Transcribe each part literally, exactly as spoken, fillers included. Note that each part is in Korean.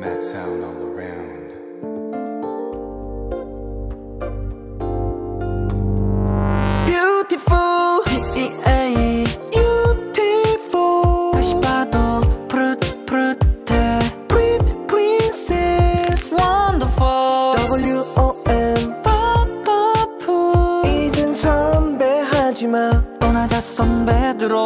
Mad sound all around. Beautiful, beautiful. 다시 봐도 푸릇푸릇해. Pretty princess, wonderful. W O M, powerful. 이젠 선배하지마. 떠나자 선배들어.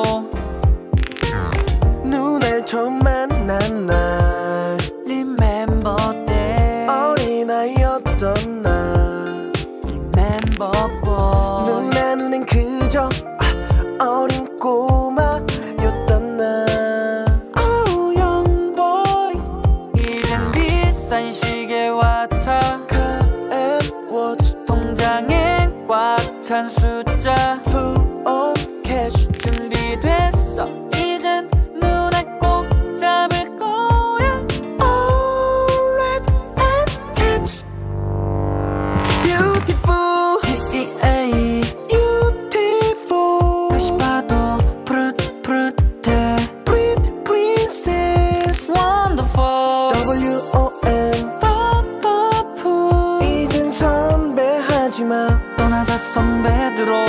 눈을 처음 만난 날 Remember that 어린아이였던 날 Remember boy 누나 눈엔 그저 아, 어린 꼬마였던 날 Oh young boy 이젠 비싼 시계와 타 Car and watch 통장엔 꽉 찬 숫자 Full on cash 준비됐어 이젠 눈에 꼭 잡을 거야 Alright and catch Beautiful Beautiful 다시 봐도 푸릇푸릇해 Pretty princess Wonderful W O M powerful 이젠 선배하지마 떠나자 선배들어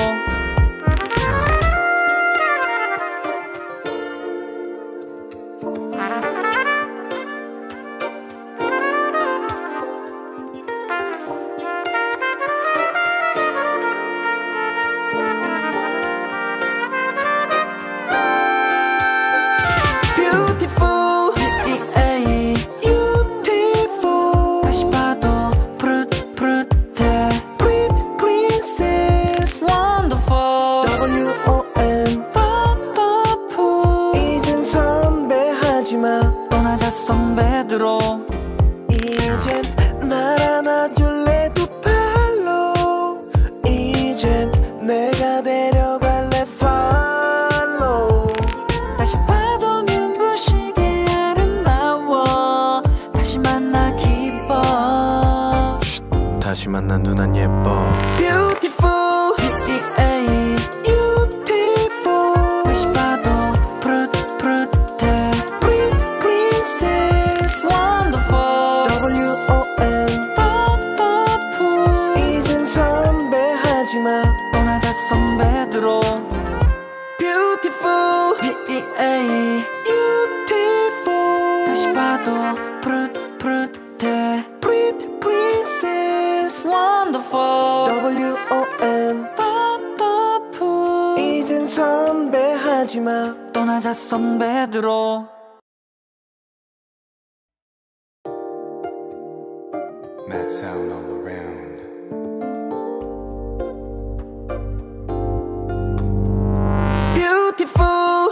Beautiful, beautiful 다시 봐도 푸릇푸릇해 Pretty princess Wonderful W O M powerful 이젠 선배하지마 떠나자 선배들어 이젠 날 안아줄래 두 팔로 이젠 내가 데려갈래 follow 다시 봐도 눈부시게 아름다워 다시 만나 기뻐 다시 만난 누난 예뻐 Beautiful Beautiful 다시 봐도 푸릇푸릇해 Pretty princess Wonderful W O M powerful 이젠 선배하지마 떠나자 선배들어 Beautiful Beautiful 다시 봐도 푸릇푸릇해 Pretty princess Wonderful W O M powerful 이젠 선배하지마 떠나자 선배들어 Mad sound all around. Beautiful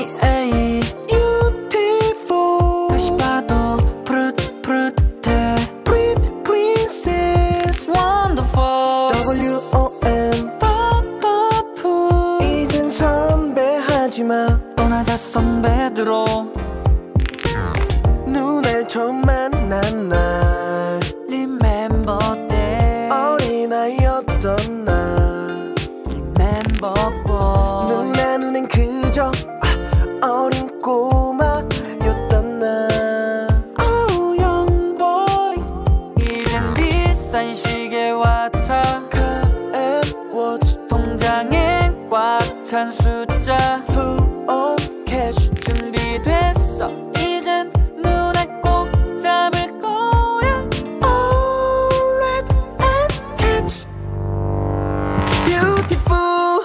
Beautiful 다시 봐도 푸릇푸릇해 Pretty princess Wonderful W O M powerful 이젠 선배하지마 떠나자 선배들어 눈을 처음 만난 날 Remember that 어린아이였던 날 Remember boy 누나 눈엔 그저 아, 어린 꼬마였던 날 Oh young boy 이젠 비싼 시계와 타 Car and watch 통장엔 꽉 찬 숫자 Full on cash 준비됐어 이젠 눈에 꼭 잡을 거야 Alright and catch Beautiful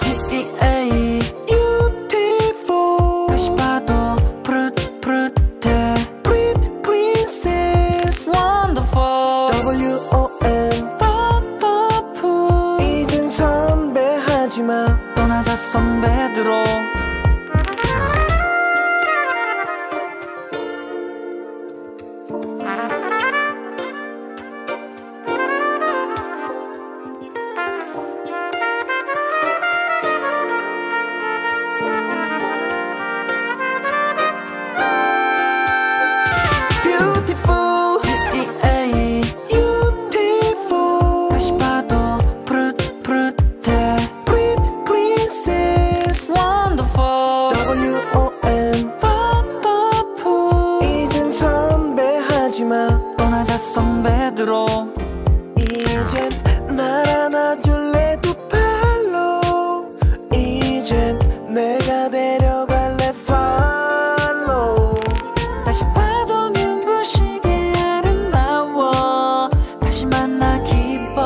Beautiful 다시 봐도 푸릇푸릇해 Pretty princess Wonderful W O M powerful 이젠 선배하지마 떠나자 선배들어 Beautiful Beautiful 다시 봐도 푸릇푸릇해 Pretty princess 선배들어 이젠 날 안아줄래 두 팔로 이젠 내가 데려갈래 follow 다시 봐도 눈부시게 아름다워 다시 만나 기뻐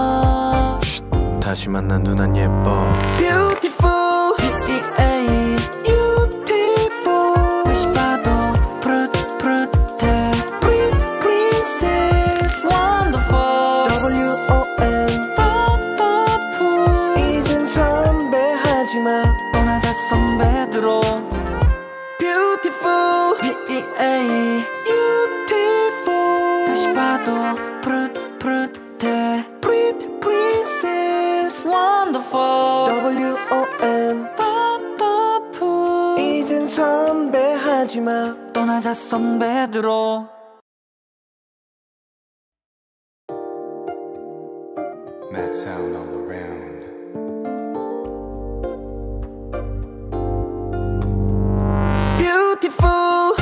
다시 만난 누난 예뻐 Beautiful Beautiful 다시 봐도 푸릇푸릇해 Pretty Princess Wonderful W O N Wonderful 이젠 선배하지마 떠나자 선배들어 Beautiful Beautiful 다시 봐도 푸릇푸릇해 Pretty Princess Wonderful W O M Wonderful 이젠 선배하지마 떠나자 선배들어 Mad sound all around. Beautiful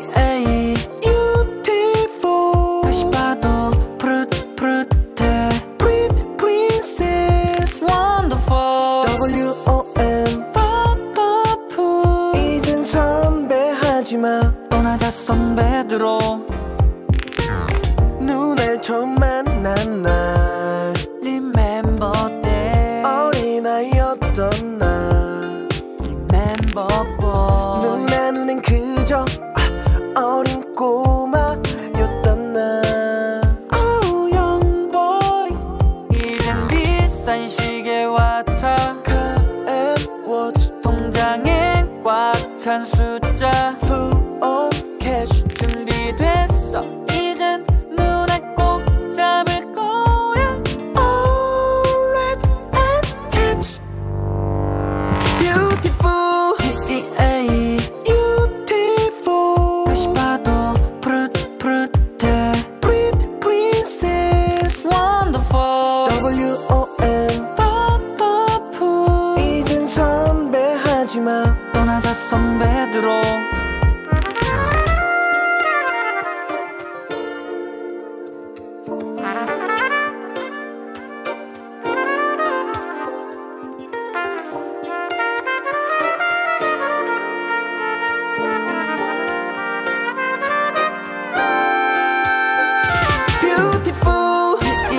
Beautiful 다시 봐도 푸릇푸릇해 Pretty Princess Wonderful W O M Wonderful 이젠 선배하지마 떠나자 선배들어 눈을 처음 만난 날 Remember that 어린아이였던 날 Remember boy 누나 눈엔 그저 어린 꼬마였던 날 Oh young boy 이젠 비싼 시계와 car and watch 통장엔 꽉 찬 숫자 Full on cash 준비됐어 이젠 눈에 꼭 잡을 거야 Alright and catch Beautiful Beautiful 다시 봐도 푸릇푸릇해 Pretty Princess Wonderful W O M Wonderful 이젠 선배하지마 떠나자 선배들어 Beautiful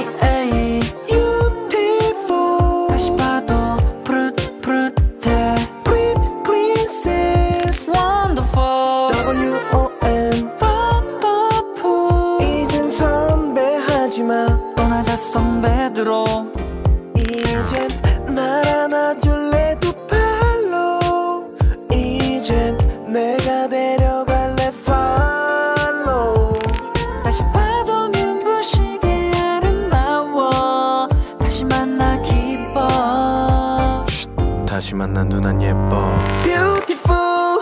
Beautiful 다시 봐도 푸릇푸릇해 Pretty Princess Wonderful W O M Wonderful 이젠 선배하지마 떠나자 선배들어 이젠 날 안아줄래 두 팔로 이젠 내가 데려갈래 follow 다시 봐도 눈부시게 아름다워 다시 만나 기뻐 다시 만난 누난 예뻐 Beautiful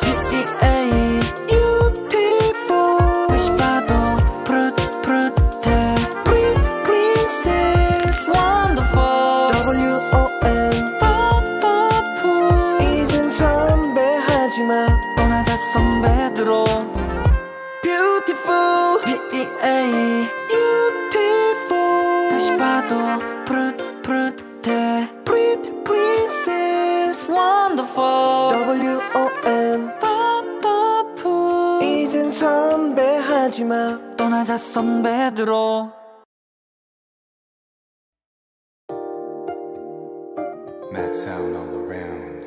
Beautiful 다시 봐도 푸릇푸릇해 Pretty Princess Wonderful W O M Wonderful 이젠 선배하지마 떠나자 선배들어 Beautiful Beautiful 다시 봐도 푸릇푸릇해 Pretty Princess Wonderful W O M Wonderful 이젠 선배하지마 떠나자 선배들어 Mad sound all around.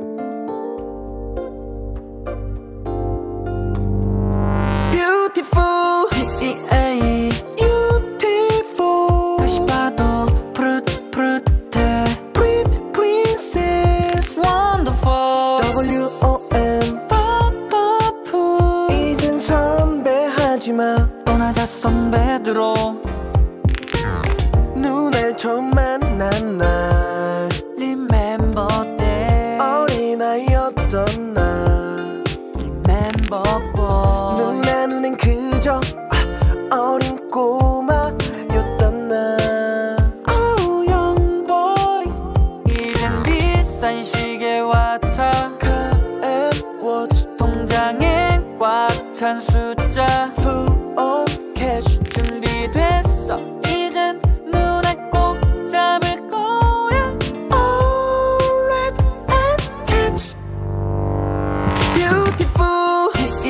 Beautiful Beautiful 다시 봐도 푸릇푸릇해 Pretty Princess Wonderful W O M Wonderful 이젠 선배하지마 떠나자 선배들어 눈을 처음 만난 날 Remember that 어린아이였던 날 Remember boy 누나 눈엔 그저 어린 꼬마였던 날 Oh young boy 이젠 비싼 시계와 car and watch 통장엔 꽉 찬 숫자 Full on cash 준비 준비됐어 이젠 눈에 꼭 잡을 거야. Alright and catch Beautiful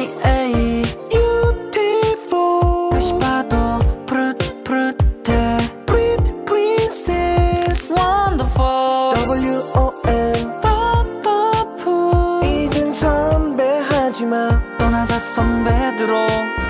Beautiful 다시 봐도 푸릇푸릇해 Pretty princess Wonderful W O M Wonderful 이젠 선배 하지마 떠나자 선배들로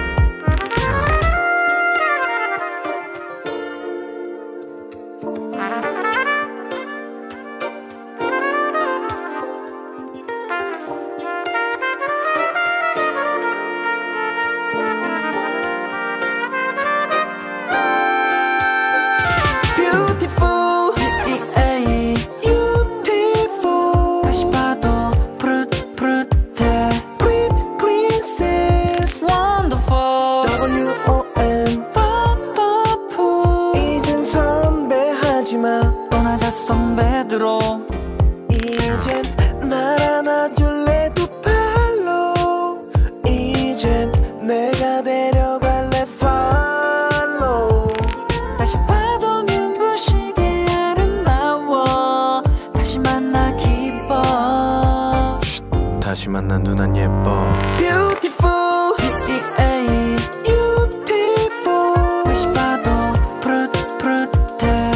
떠나자 선배들로 이젠 날 안아줄래 두 팔로 이젠 내가 데려갈래 follow 다시 봐도 눈부시게 아름다워 다시 만나 기뻐 다시 만난 누난 예뻐 Beautiful Beautiful 다시 봐도 푸릇푸릇해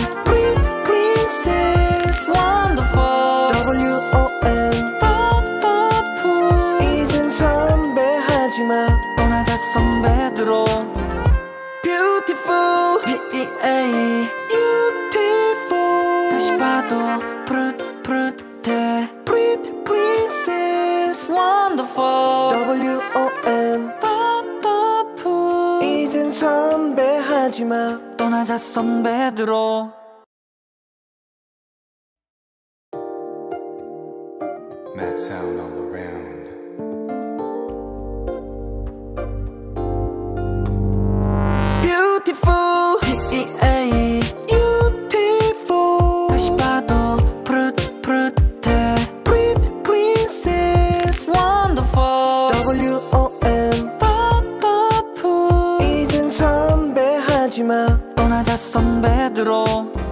Wonderful W O M Wonderful 이젠 선배 하지마 떠나자 선배들로 Beautiful Beautiful 다시 봐도 푸릇푸릇해 Pretty princess Wonderful W O M Wonderful 이젠 선배 하지마 떠나자 선배들로 Mad sound all around. Beautiful Beautiful 다시 봐도 푸릇푸릇해 Pretty princess Wonderful W O M Wonderful 이젠 선배 하지마 떠나자 선배들로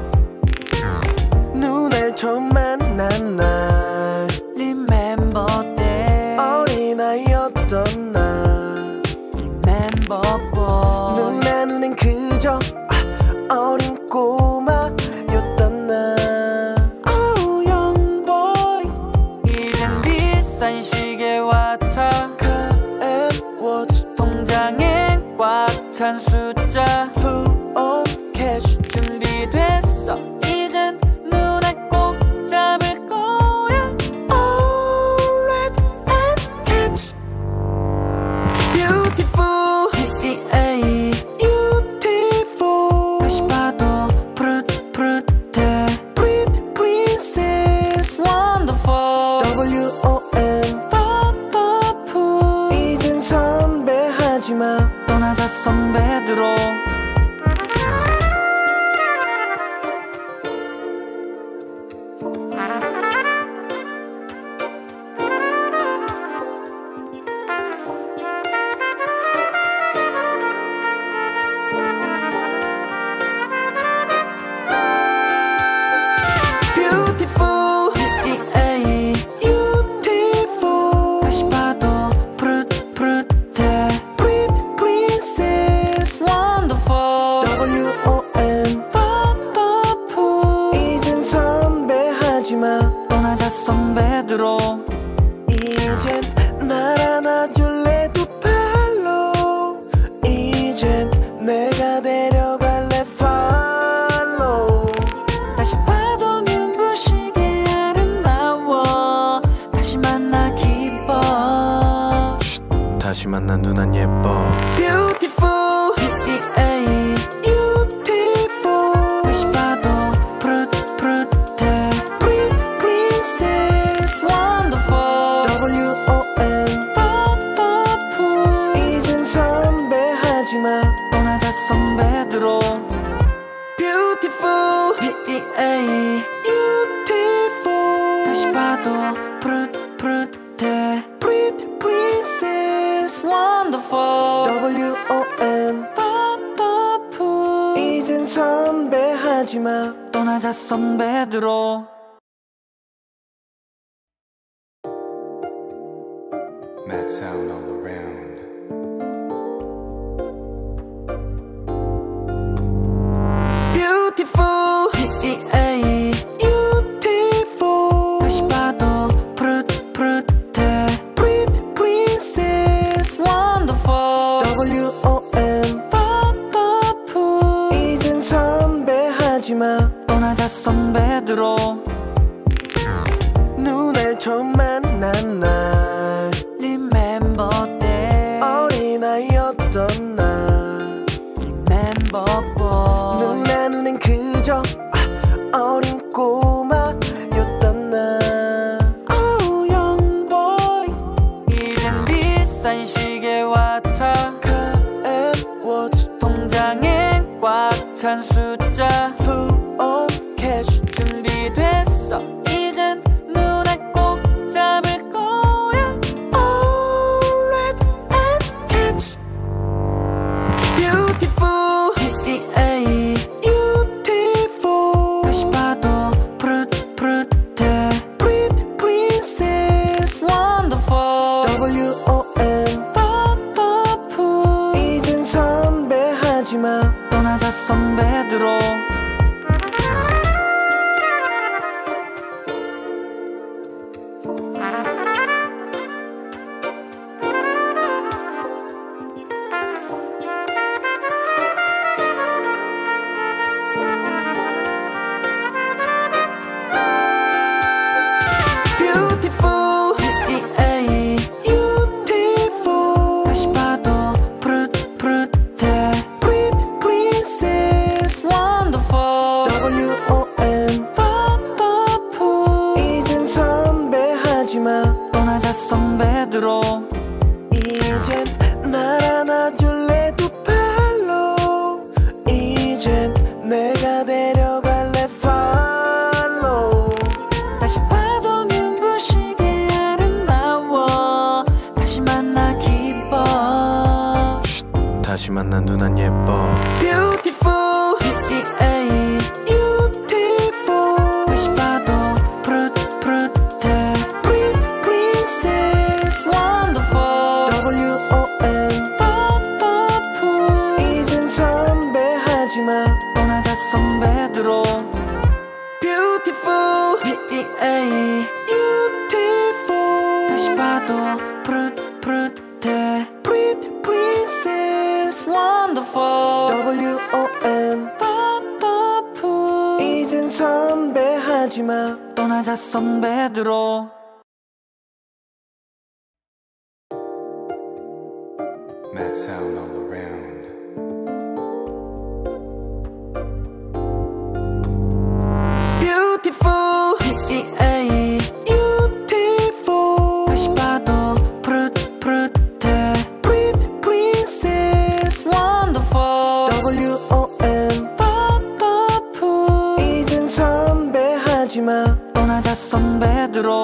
눈을 처음 만난 날 Remember that 어린아이였던 날 Remember boy 누나 눈엔 그저 아, 어린 꼬마였던 날 Oh young boy 이젠 비싼 시계와 차 Car and watch 통장엔 꽉 찬 숫자 Full on cash 준비됐어 이젠 눈에 꼭 잡을 거야. Alright and catch Beautiful Beautiful 다시 봐도 푸릇푸릇해 Pretty princess Wonderful W O M Wonderful 이젠 선배 하지마 떠나자 선배들로 Beautiful Beautiful 다시 봐도 푸릇푸릇해 Pretty princess Wonderful W O M Wonderful 이젠 선배 하지마 떠나자 선배들로 이젠 날 안아줄래 두 팔로 이젠 내가 데려갈래 follow 다시 봐도 눈부시게 아름다워 다시 만나 기뻐 다시 만난 누난 예뻐 Beautiful Beautiful 다시 봐도 푸릇푸릇해 Pretty princess Wonderful W O M Wonderful 이젠 선배 하지마 떠나자 선배들로 Beautiful Beautiful 다시 봐도 푸릇푸릇해 Pretty princess Wonderful W O M Wonderful 선배하지마 떠나자 선배들어 Mad sound all around. Beautiful B-E-A Beautiful 다시 봐도 푸릇푸릇해 Pretty princess Wonderful W-O-M Powerful 이젠 선배하지마 떠나자 선배들어 눈을 처음 만난 날 Remember that 어린아이였던 날 Remember boy 누나 눈엔 그저 어린 꼬마였던 날 Oh young boy 이젠 비싼 시계와 car and watch 통장엔 꽉 찬 숫자 Full on cash 준비됐어 이젠 눈에 꼭 잡을 거야 Alright and catch Beautiful B-E-A Beautiful 다시 봐도 푸릇푸릇해 Pretty princess Wonderful W-O-M Powerful 이젠 선배하지마 떠나자 선배들어 Beautiful B-E-A Beautiful 다시 봐도 푸릇푸릇해 Pretty princess Wonderful W-O-M Powerful 이젠 선배하지마 떠나자 선배들어 이젠 날 안아줄래 두 팔로 이젠 내가 데려갈래 follow 다시 봐도 눈부시게 아름다워 다시 만나 기뻐 다시 만난 누난 예뻐 Beautiful B-E-A Beautiful 다시 봐도 푸릇푸릇해 Pretty princess Wonderful W-O-M Powerful 이젠 선배하지마 떠나자 선배들어 Beautiful B-E-A Beautiful 다시 봐도 푸릇푸릇해 Pretty princess Wonderful W-O-M Powerful 이젠 선배하지마 떠나자 선배들어 Mad sound all around. Beautiful B-E-A Beautiful 다시 봐도 푸릇푸릇해 Pretty princess Wonderful W-O-M Powerful 이젠 선배하지마 떠나자 선배들어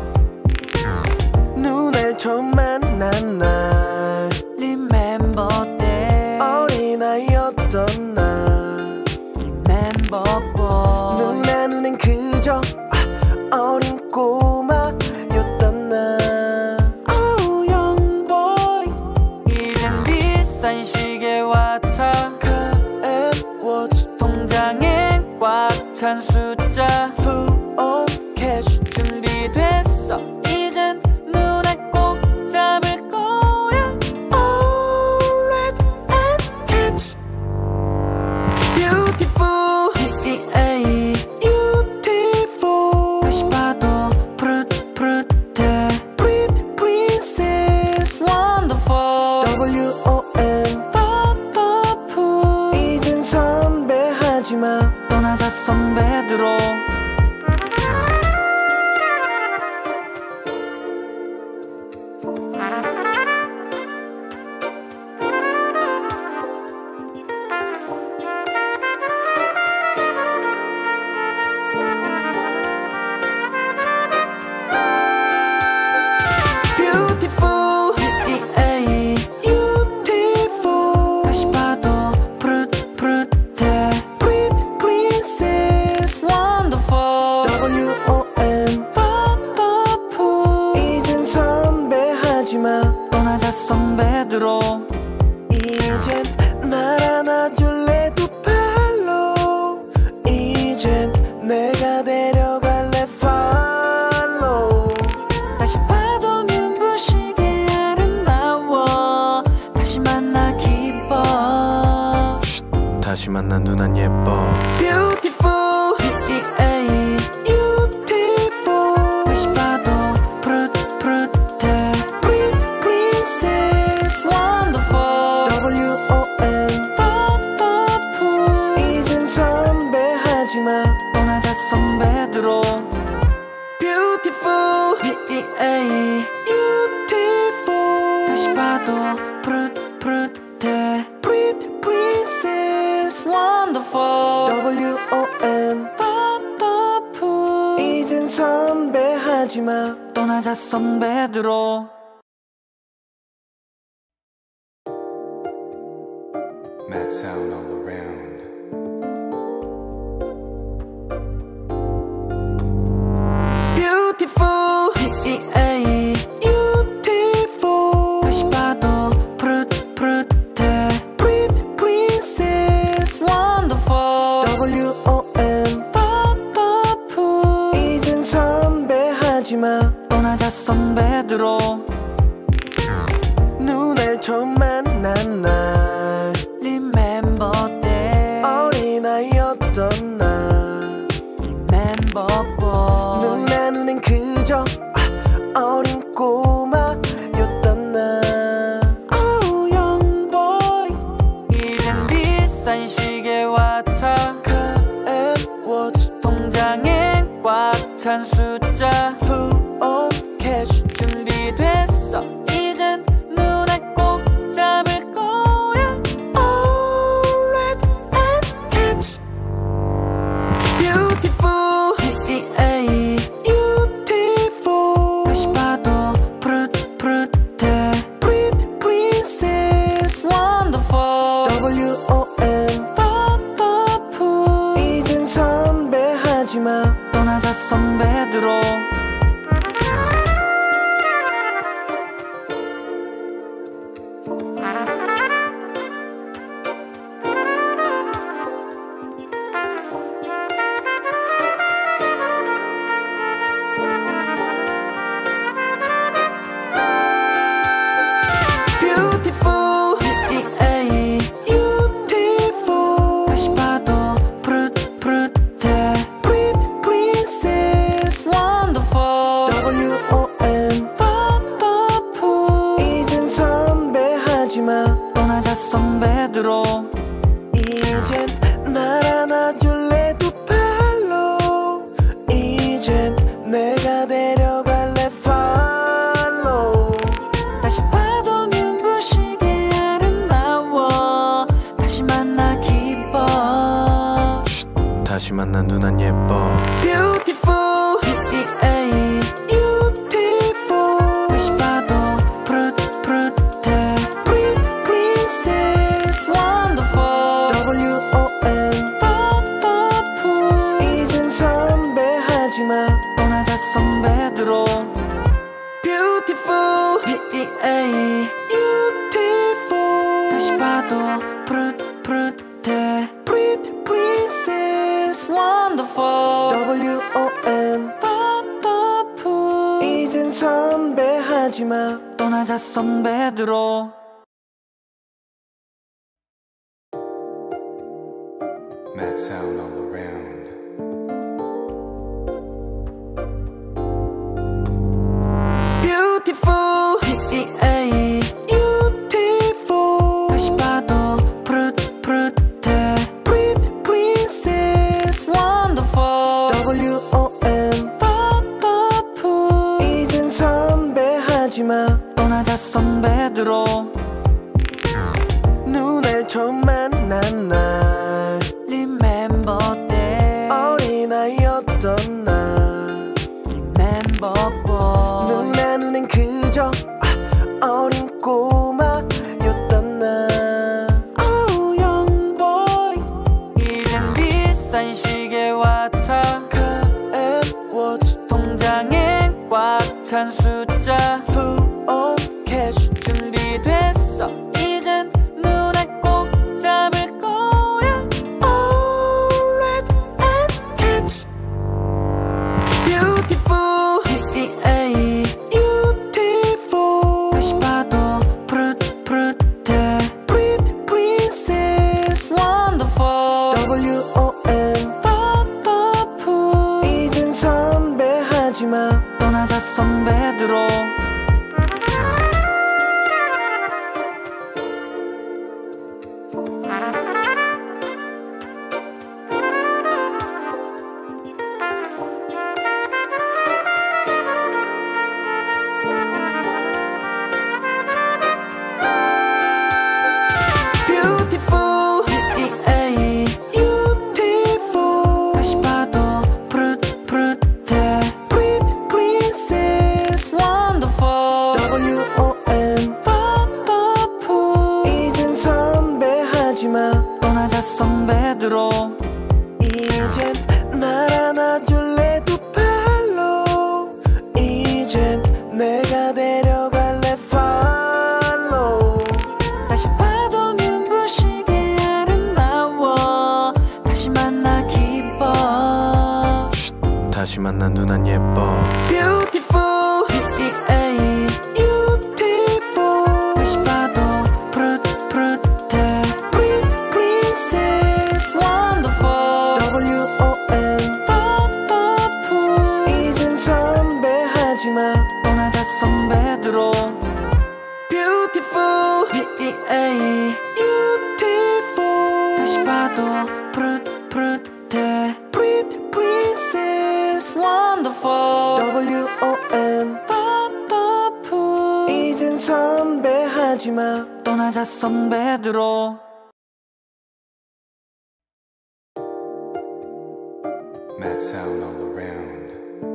눈을 처음 만난 날 Remember that 어린아이였던 날 Remember boy 누나 눈엔 그저 어린 꼬마였던 날 Oh young boy 이젠 비싼 시계와 car and watch 통장엔 꽉 찬 숫자 Full on cash 준비됐어 이젠 눈에 꼭 잡을 거야 Alright and catch Beautiful B-E-A Beautiful 다시 봐도 푸릇푸릇해 Pretty princess Wonderful W-O-M Powerful 이젠 선배하지마 떠나자 선배들어 Beautiful B-E-A Beautiful 다시 봐도 푸릇푸릇해 Pretty princess 선배들어 이젠 날 안아줄래 두 팔로 이젠 내가 데려갈래 follow 다시 봐도 눈부시게 아름다워 다시 만나 기뻐 다시 만난 누난 예뻐 Beautiful Beautiful 다시 봐도 푸릇푸릇해 Pretty Princess Wonderful W O N Wonderful 이젠 선배 하지마 떠나자 선배들어 Beautiful Beautiful 다시 봐도 푸릇푸릇해 Pretty Princess Wonderful W O N Wonderful 이젠 선배 하지마 떠나자 선배들어 Mad sound all around. Beautiful Beautiful 다시 봐도 푸릇푸릇해 Pretty Princess Wonderful W O N Wonderful 이젠 선배 하지마 떠나자 선배들어 누날 처음 만난 날 Remember that 어린아이였던 날 Remember boy 누나 눈엔 그저 어린 꼬마였던 날 Oh young boy 이젠 비싼 시계와 car and watch 통장엔 꽉 찬 숫자 Full on cash 준비됐어 이젠 눈에 꼭 잡을 거야 Alright and catch Beautiful Beautiful 다시 봐도 푸릇푸릇해 Pretty Princess Wonderful W O N Wonderful 이젠 선배 하지마 떠나자 선배들어 Beautiful Beautiful 다시 봐도 푸릇푸릇해 Pretty Princess Wonderful W O N Wonderful 이젠 선배 하지마 떠나자 선배들어 이젠 날 안아줄래 두 팔로 이젠 내가 데려갈래 follow 다시 봐도 눈부시게 아름다워 다시 만나 기뻐 다시 만난 누난 예뻐 Beautiful Beautiful 다시 봐도 푸릇푸릇해 Pretty Princess Wonderful W O N Wonderful 이젠 선배 하지마 떠나자 선배들어 Beautiful Beautiful 다시 봐도 푸릇푸릇해 Pretty Princess Wonderful W O N Wonderful 이젠 선배 하지마 떠나자 선배들어 Mad sound all around. Beautiful Beautiful 다시 봐도 푸릇푸릇해 Pretty Princess Wonderful W O N Wonderful 이젠 선배 하지마 떠나자 선배들어 누날 처음 만난 날 Remember that 어린아이였던 날 Remember boy 누나 눈엔 그저 어린 꼬마였던 날 Oh young boy 이젠 비싼 시계와 car and watch 통장엔 꽉 찬 숫자 Full on cash 준비돼 준비됐어 이젠 눈에 꼭 잡을 거야 Alright and catch Beautiful B-E-A Beautiful 다시 봐도 푸릇푸릇해 Pretty princess Wonderful W-O-M 뽀뽀푸 이젠 선배하지마 떠나자 선배들어 Beautiful B-E-A Beautiful 다시 봐도 푸릇푸릇해 Pretty princess Wonderful W-O-M 뽀뽀푸 이젠 선배하지마 떠나자 선배들어 이젠 날 안아줄래 두 팔로 이젠 내가 데려갈래 follow 다시 봐도 눈부시게 아름다워 다시 만나 기뻐 다시 만난 누난 예뻐 Beautiful B-E-A Beautiful 다시 봐도 푸릇푸릇해 Pretty princess Wonderful W-O-M 뽀뽀푸 이젠 선배하지마 떠나자 선배들어 Beautiful B-E-A Beautiful 다시 봐도 푸릇푸릇해 Pretty princess Wonderful W-O-M 뽀뽀푸 이젠 선배하지마 떠나자 선배들어 Mad sound all around.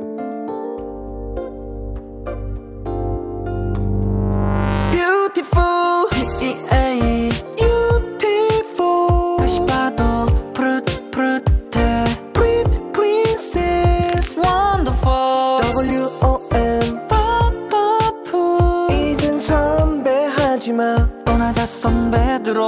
Beautiful B-E-A Beautiful 다시 봐도 푸릇푸릇해 Pretty princess Wonderful W-O-M 뽀뽀푸 이젠 선배하지마 떠나자 선배들어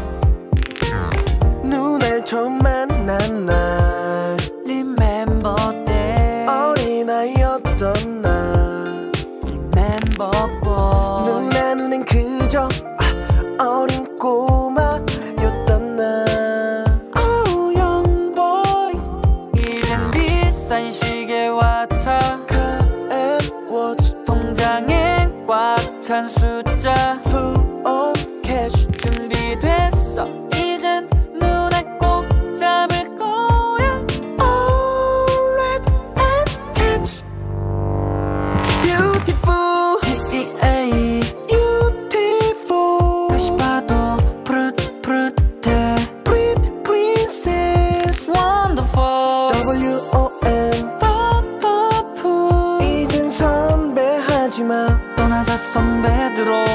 눈을 처음 만난 날 Remember that 어린아이였던 날 Remember boy 누나 눈엔 그저 아, 어린 꼬마였던 날 Oh young boy 이젠 비싼 시계 왔다 Car and watch 통장엔 꽉 찬 숫자 full on cash 준비됐어 이젠 눈에 꼭 잡을 거야 Alright and catch Beautiful B-E-A Beautiful 다시 봐도 푸릇푸릇해 Pretty princess Wonderful W-O-M 뽀뽀푸 이젠 선배하지마 떠나자 선배들어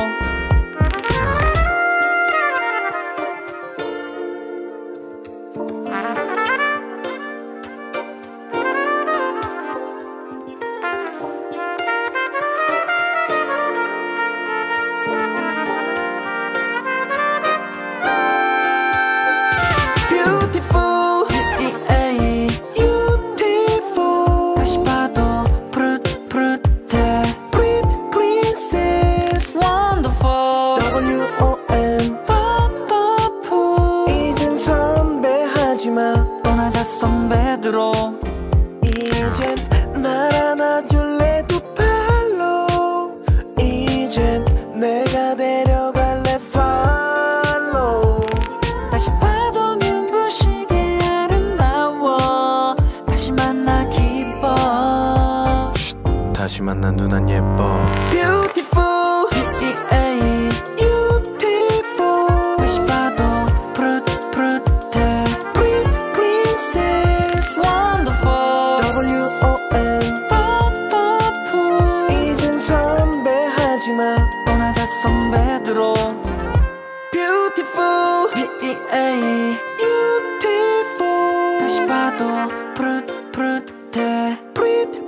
Beautiful B-E-A Beautiful 다시 봐도 푸릇푸릇해 Pretty princess Wonderful W-O-M 뽀뽀푸 이젠 선배하지마 떠나자 선배들어 이젠 날 안아줄래 두 팔로 이젠 내가 데려갈래 follow 다시 봐도 눈부시게 아름다워 다시 만나 기뻐 다시 만난 누난 예뻐 Beautiful B-E-A Beautiful 다시 봐도 푸릇푸릇해 Pretty princess Wonderful W-O-M 뽀뽀푸 이젠 선배하지마 떠나자 선배들어 Beautiful B-E-A Beautiful 다시 봐도 푸릇푸릇해 Pretty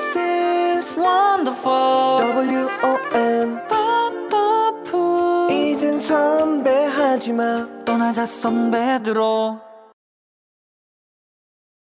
princess Wonderful W-O-M 뽀뽀푸 담배 하지마 떠나자 선배들어